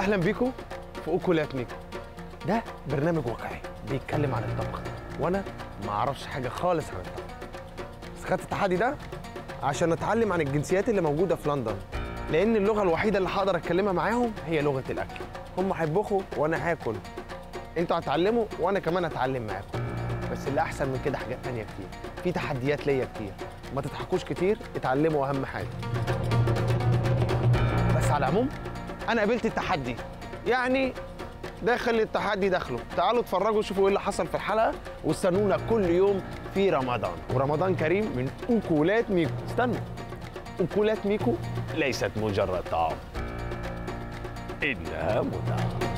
اهلا بيكم في اكلات ميكو. ده برنامج واقعي بيتكلم عن الطبخ، وانا ما اعرفش حاجه خالص عن الطبخ، بس خدت التحدي ده عشان اتعلم عن الجنسيات اللي موجوده في لندن، لان اللغه الوحيده اللي هقدر اتكلمها معاهم هي لغه الاكل. هم هيطبخوا وانا هاكل، انتوا هتعلموا وانا كمان هتعلم معاكم. بس اللي احسن من كده حاجات تانية كتير، في تحديات ليا كتير. ما تضحكوش كتير، اتعلموا اهم حاجه. بس على العموم انا قبلت التحدي، يعني داخل التحدي داخله. تعالوا اتفرجوا شوفوا ايه اللي حصل في الحلقه، واستنونا كل يوم في رمضان، ورمضان كريم من اكلات ميكو. استنوا، اكلات ميكو ليست مجرد طعام، انها متعه.